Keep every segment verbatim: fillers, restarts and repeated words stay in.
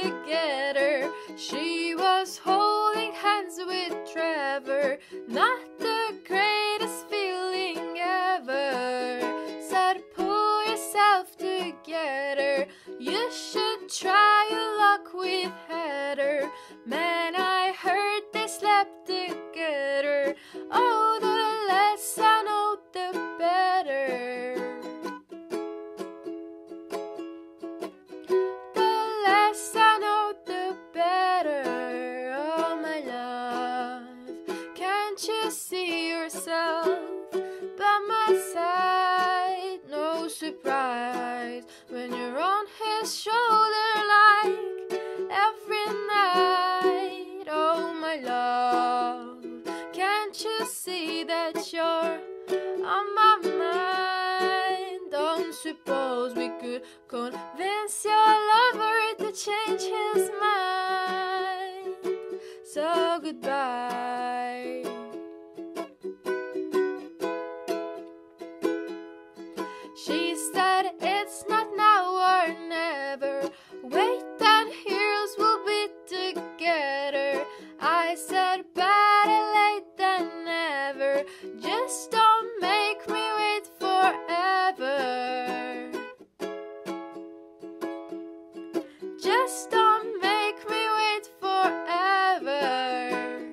together. She was holding hands with Trevor, not the greatest feeling ever. Said pull yourself together, you should try your luck with Heather. Man, I heard they slept together. Oh, the less I know, the better. The less I know, the better. Oh, my love, can't you see yourself by my side? No surprise when you're on his shoulder like every night. Oh, my love, can't you see that you're on my mind? Don't suppose we could convince your lover to change his mind? So goodbye. She said it's not now or never. Wait and heroes will be together. I said better late than never. Just don't make me wait forever. Just don't make me wait forever.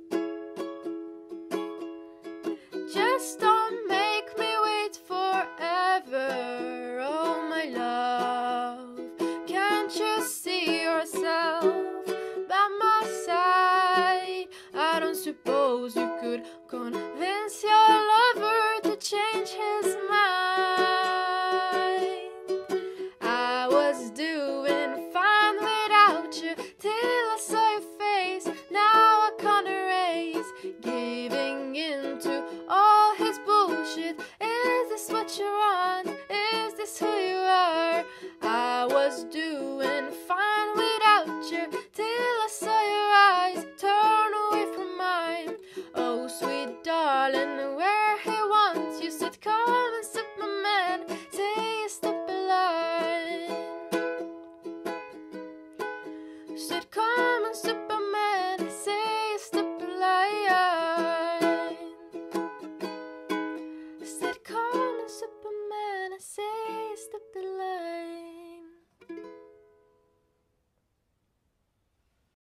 Just don't make me wait forever. Oh, my love, can't you see yourself by my side? I don't suppose you could convince your lover to change his mind. I was doing fine without you till I saw your face. Now I can't erase giving in to all his bullshit. Is this what you want? Is this who you are? I was doing fine without you till I saw your eyes turn away from mine. Oh, sweet darling, where he wants you. Said come and sip my man, say you step a line. Said come and sip